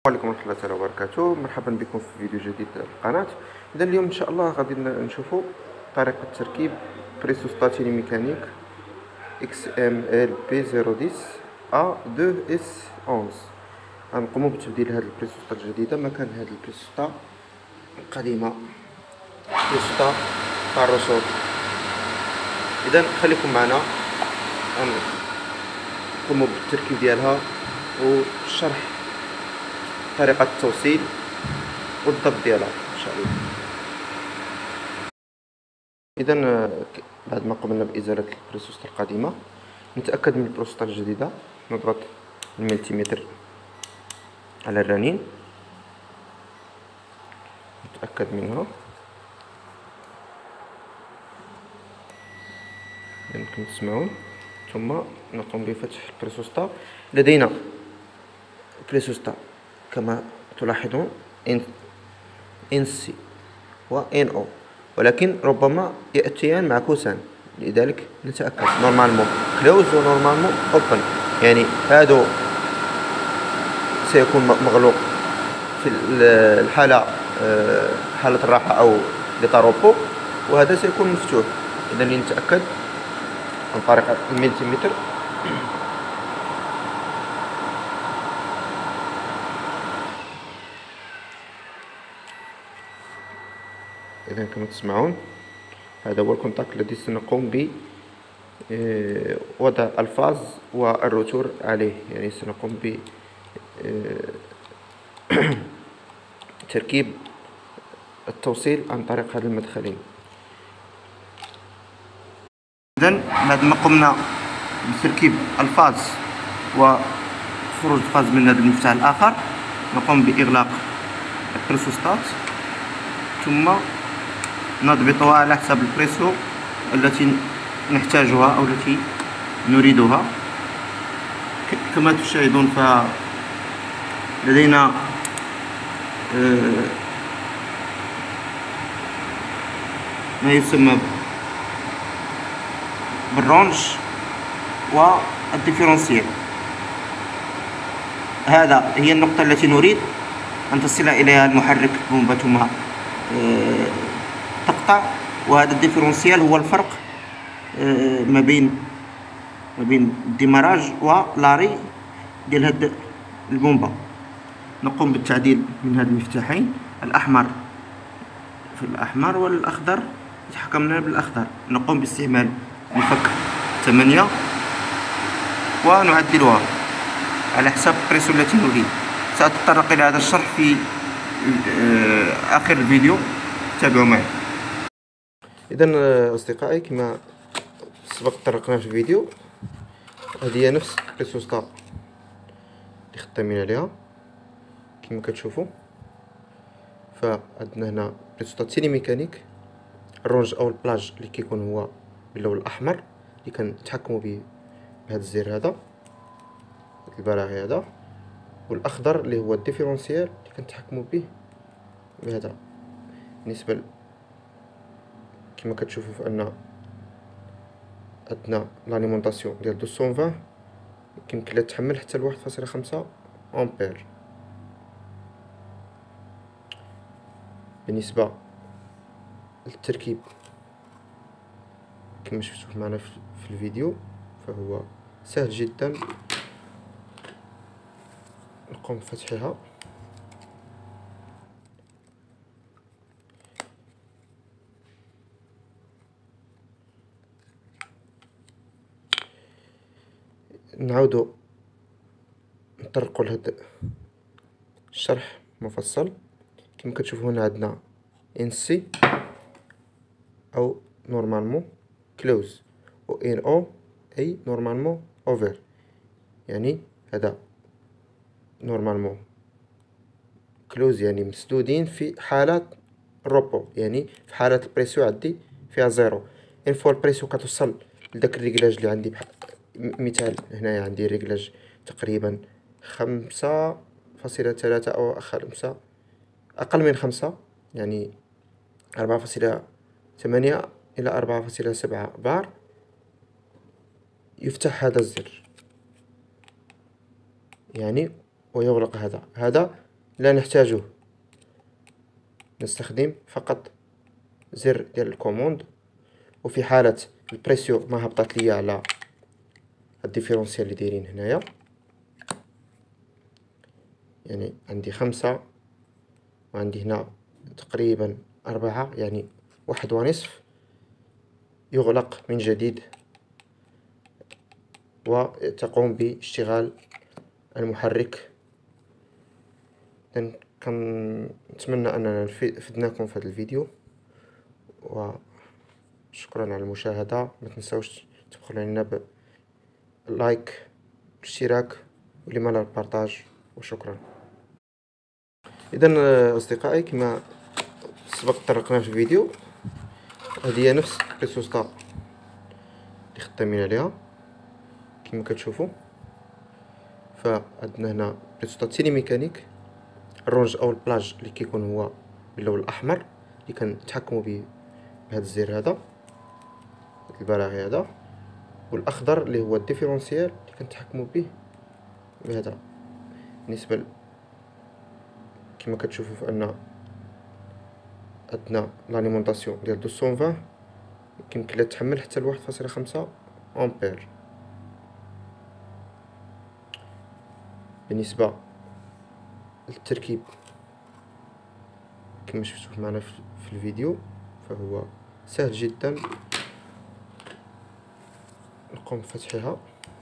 عليكم ورحمة الله تعالى وبركاته. مرحبا بكم في فيديو جديد للقناة. إذا اليوم إن شاء الله غادي نشوفوا طريقة تركيب بريسو ستاتيني ميكانيك XMLP010 A2S11. غنقوموا بتبديل هذه البريسوستا الجديدة مكان هذه البريسوستا القديمة، بريسوستا تاع الرسول. إذا خليكم معنا نقوموا بالتركيب ديالها والشرح طريقة التوصيل والضبط ديالها ان شاء الله. اذا بعد ما قمنا بازالة البريسوستا القديمة نتاكد من البريسوستا الجديدة. نضغط الملتيمتر على الرنين نتاكد منها. يمكن تسمعون. ثم نقوم بفتح البريسوستا. لدينا بريسوستا كما تلاحظون NC و NO، ولكن ربما يأتيان معكوسان، لذلك نتأكد. نورمالمون كلوز و نورمالمون اوبن، يعني هادو سيكون مغلوق في الحالة حالة الراحة أو لطاروبو، وهذا سيكون مفتوح. إذا لنتأكد عن طريق الملتيمتر. إذا كما تسمعون هذا هو الكونتاكت الذي سنقوم بوضع الفاز والروتور عليه، يعني سنقوم بتركيب التوصيل عن طريق هذا المدخلين. إذن بعد ما قمنا بتركيب الفاز وخروج الفاز من هذا المفتاح الآخر، نقوم بإغلاق البريسوستات ثم نضبطها على حسب البريسو التي نحتاجها أو التي نريدها. كما تشاهدون فلدينا ما يسمى بالرونج والديفيرونسيال. هذا هي النقطة التي نريد أن تصل إليها المحرك بومبا ثم تقطع، وهذا الديفيرونسيال هو الفرق ما بين الديماراج ولاري ديال هاد البومبا. نقوم بالتعديل من هاد المفتاحين، الأحمر في الأحمر والأخضر تحكمنا بالأخضر. نقوم باستعمال مفك 8 ونعدلها على حسب البريسو التي نريد. سأتطرق إلى هذا الشرح في آخر الفيديو، تابعوا معي. إذا أصدقائي كما سبق طرقنا في الفيديو، هذه هي نفس البريسوستا اللي خدامين عليها كما كتشوفوا. فعندنا هنا بريسوستا تيلي ميكانيك، الرونج أو البلاج اللي كيكون هو باللون الأحمر اللي كنتحكموا به بهذا الزر هذا، البراغي هذا، والأخضر اللي هو الديفيرونسيال اللي كنتحكموا به بهذا. بالنسبة كما كتشوفوا فان عندنا لاليمونطاسيون ديال 220 يمكن لها تحمل حتى ل 1.5 امبير. بالنسبه للتركيب كما شفتوا معنا في الفيديو فهو سهل جدا. نقوم بفتحها. نعاودو نطرقوا لهذا الشرح مفصل. كما كتشوفوا هنا عندنا NC او نورمالمون كلوز و NO اي نورمالمون اوفر، يعني هذا نورمالمون كلوز يعني مسدودين في حالة الروبو، يعني في حالة البريسيو عندي فيها زيرو. ان فوا البريسيو كتوصل لداك الريكلاج اللي عندي، بحال مثال هنايا عندي ريكلاج تقريبا 5.3 أو 5 أقل من 5، يعني 4.8 إلى 4.7 بار، يفتح هذا الزر يعني ويغلق هذا لا نحتاجه نستخدم فقط زر ديال الكوموند، وفي حالة البريسيو ما هبطت ليا على الديفيرونسيال اللي دايرين هنايا، يعني عندي 5 وعندي هنا تقريبا 4، يعني 1.5، يغلق من جديد وتقوم باشتغال المحرك. كنتمنى اننا فدناكم في هذا الفيديو، وشكرا على المشاهدة. ما تنسوش تبخلوا علينا باللايك والاشتراك ولما لا البارطاج، وشكرا. اذا اصدقائي، كما سبق طرقنا في الفيديو، هذه هي نفس البريسوستا اللي خدامين عليها كما كتشوفوا. فعندنا هنا بريسوستا تيلي ميكانيك، الرونج او البلاج اللي كيكون هو باللون الاحمر اللي كنتحكموا به بهذا الزر هذا، البراغي هذا، والاخضر اللي هو الديفيرونسيال اللي كنتحكموا به بهذا. بالنسبه كما كتشوفوا فان عندنا لاليمونطاسيون ديال 220 يمكن لها تحمل حتى ل 1.5 امبير. بالنسبه للتركيب كما شفتوا معنا في الفيديو، فهو سهل جدا. نقوم بفتحها.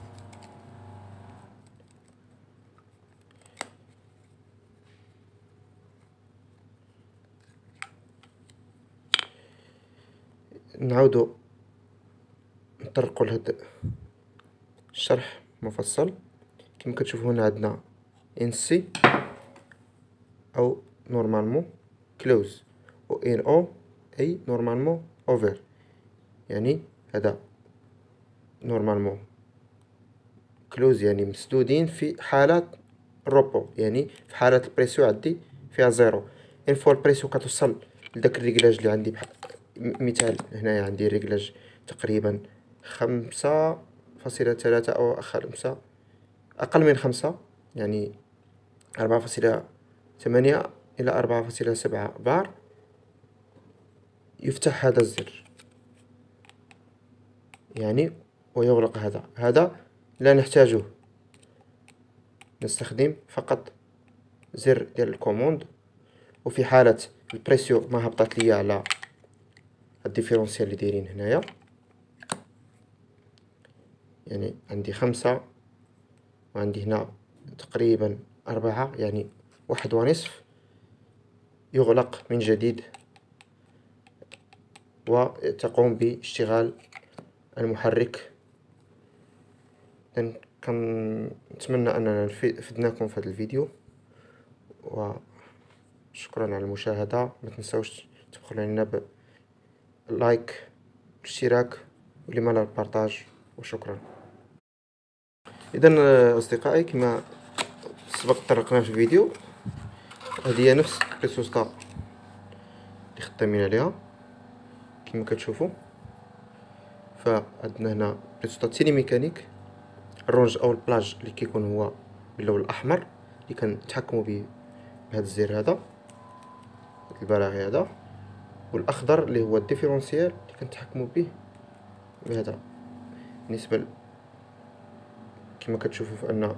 نعاودو نطرقوا لهذا الشرح مفصل. كما كتشوفوا هنا عندنا ان سي او نورمالمون كلوز، و ان او اي نورمالمون اوفر. يعني هذا نورمالمون كلوز يعني مسدودين في حالة الروبو، يعني في حالة البريسيو عندي فيها 0. ان فوا البريسيو كتوصل لداك الريكلاج اللي عندي، بحال مثال هنايا عندي ريكلاج تقريبا 5.3 او 5، اقل من 5، يعني 4.8 الى 4.7 بار، يفتح هذا الزر يعني ويغلق هذا لا نحتاجه نستخدم فقط زر ديال الكوموند، وفي حالة البريسيو ما هبطت ليا على الديفيرونسيال اللي دايرين هنايا، يعني عندي 5 وعندي هنا تقريبا 4، يعني 1.5، يغلق من جديد وتقوم باشتغال المحرك. كنتمنى اننا فدناكم في هذا الفيديو، وشكرا على المشاهدة. ما تنسوش تبخلوا علينا باللايك والاشتراك ولما لا البارطاج، وشكرا. اذا اصدقائي، كما سبق طرقنا في الفيديو، هذه هي نفس البريسوستا اللي خدامين عليها كما كتشوفوا. فعندنا هنا بريسوستا تيلي ميكانيك، الرونج او البلاج اللي كيكون هو باللون الاحمر اللي كنتحكموا به بهذا الزر هذا، البراغي هذا، والاخضر اللي هو الديفيرونسيال اللي كنتحكموا به بهذا. بالنسبه كما كتشوفوا فان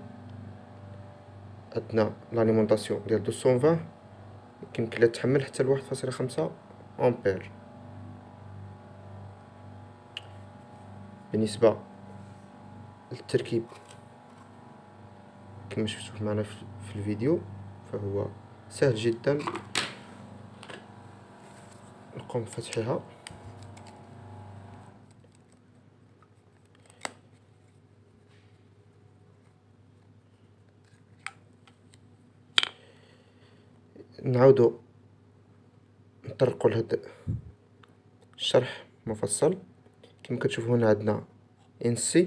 عندنا لاليمونطاسيون ديال 220 يمكن لها تحمل حتى ل 1.5 امبير. بالنسبه للتركيب كما شفتوا معنا في الفيديو، فهو سهل جدا. نقوم بفتحها. نعاودو نطرقوا لهذا الشرح مفصل. كما كتشوفوا هنا عندنا ان سي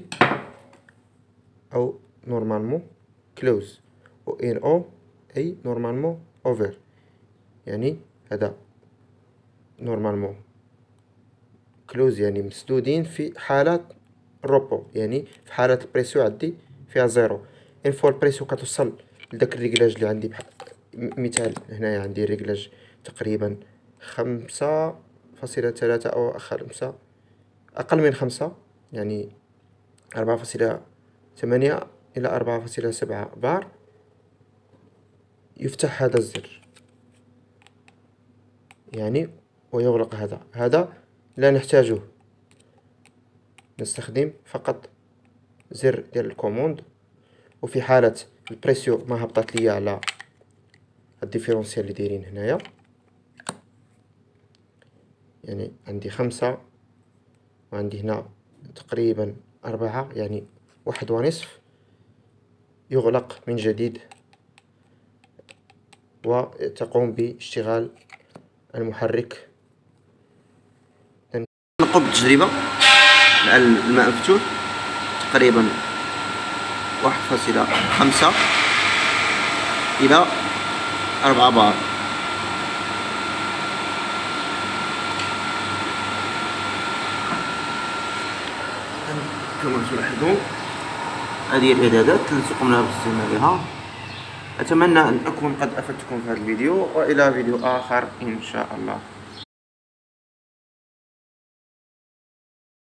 او نورمالمون كلوز، و ان او اي نورمالمون اوفر. يعني هذا نورمالمون كلوز يعني مسدودين في حالة الروبو، يعني في حالة البريسيو عندي فيها 0. ان فوا البريسيو كتوصل لداك الريكلاج اللي عندي، بحال مثال هنايا عندي ريغلاج تقريبا 5.3 أو 5، أقل من 5، يعني 4.8 إلى 4.7 بار. يفتح هذا الزر يعني ويغلق هذا لا نحتاجه، نستخدم فقط زر ديال الكوموند. وفي حالة البريسيو ما هبطت ليا على الديفيرونسيال اللي دايرين هنايا، يعني عندي 5 وعندي هنا تقريبا 4، يعني 1.5، يغلق من جديد وتقوم باشتغال المحرك. نقوم بالتجربة مع الماء مفتوح تقريبا 1.5 إلى 4 بار. كما تلاحظون هذه هي الإعدادات التي قمنا باستعمالها. أتمنى أن أكون قد أفدتكم في هذا الفيديو، وإلى فيديو آخر إن شاء الله.